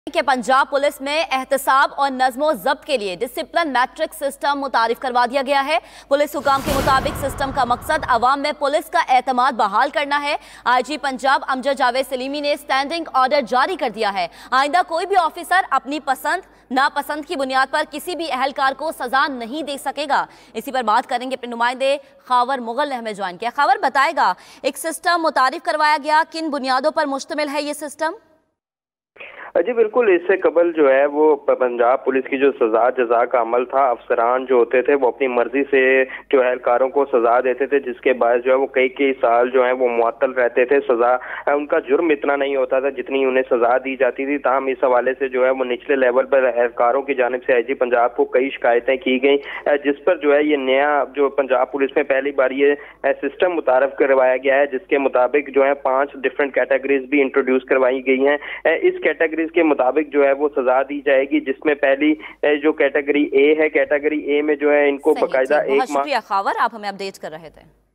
कि पंजाब पुलिस में एहतसाब और नज़्मो ज़ब्त के लिए डिसिप्लिन मैट्रिक सिस्टम मुतारिफ करवा दिया गया है। पुलिस हुकाम के मुताबिक सिस्टम का मकसद अवाम में पुलिस का एतमाद बहाल करना है। आईजी पंजाब अमजद जावेद सलीमी ने स्टैंडिंग ऑर्डर जारी कर दिया है। आइंदा कोई भी ऑफिसर अपनी पसंद नापसंद की बुनियाद पर किसी भी अहलकार को सजा नहीं दे सकेगा। इसी पर बात करेंगे अपने नुमाइंदे खावर मुगल ने हमें ज्वाइन किया। खावर, बताएगा एक सिस्टम मुतारिफ करवाया गया, किन बुनियादों पर मुश्तमिल है ये सिस्टम? जी बिल्कुल, इससे कबल जो है वो पंजाब पुलिस की जो सजा जजा का अमल था, अफसरान जो होते थे वो अपनी मर्जी से जो एहलकारों को सजा देते थे, जिसके बाद जो है वो कई कई साल जो है वो मुअत्तल रहते थे। सजा उनका जुर्म इतना नहीं होता था जितनी उन्हें सजा दी जाती थी। ताहम इस हवाले से जो है वो निचले लेवल पर एहलकारों की जानिब से आईजी पंजाब को कई शिकायतें की गई, जिस पर जो है ये नया जो पंजाब पुलिस में पहली बार ये सिस्टम मुतारफ करवाया गया है, जिसके मुताबिक जो है 5 डिफरेंट कैटेगरीज भी इंट्रोड्यूस करवाई गई हैं। इस कैटेगरी के मुताबिक जो है वो सजा दी जाएगी, जिसमें पहली जो कैटेगरी ए है, कैटेगरी ए में जो है इनको बकायदा बहुत शुक्रिया खावर, आप हमें अपडेट कर रहे थे।